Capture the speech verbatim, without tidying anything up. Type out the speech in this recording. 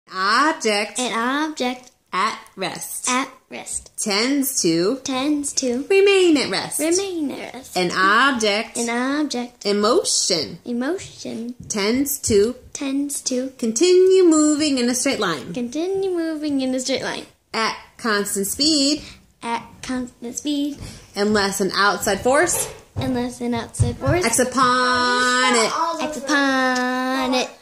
Object An object at rest at rest tends to tends to remain at rest. remain at rest. An object An object in motion emotion tends to tends to continue moving in a straight line continue moving in a straight line at constant speed at constant speed unless an outside force unless an outside force acts upon it. acts upon it.